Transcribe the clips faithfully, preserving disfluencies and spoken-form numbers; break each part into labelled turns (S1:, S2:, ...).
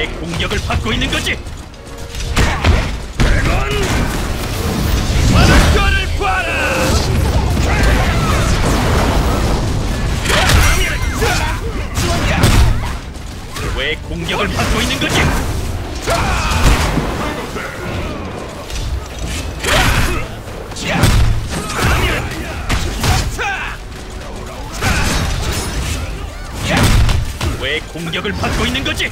S1: 왜 공격을 받고 있는 거지? 바닷가를 봐라! 왜 공격을 받고 있는 거지? 왜 공격을 받고 있는 거지?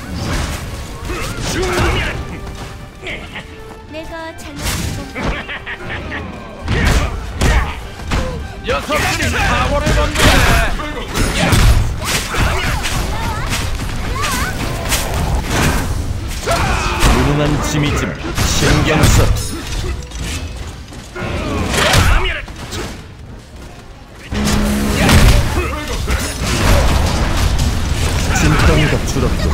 S2: 내가 잘못한 건가?
S1: 녀석들이 사고를 건드네.
S3: 무능한 짐이지만 신경 써. 짐덩이가 줄었고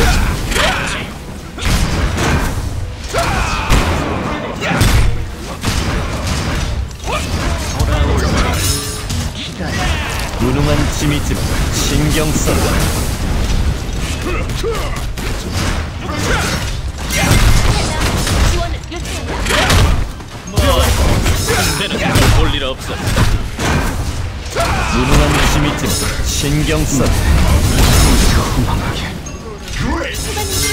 S3: 무능한 짐이지만 신경 써.
S2: 지원을 요청한다.
S1: 뭐 상대는 볼 일 없어.
S3: 무능한 짐이지만 신경 써.
S2: 수반님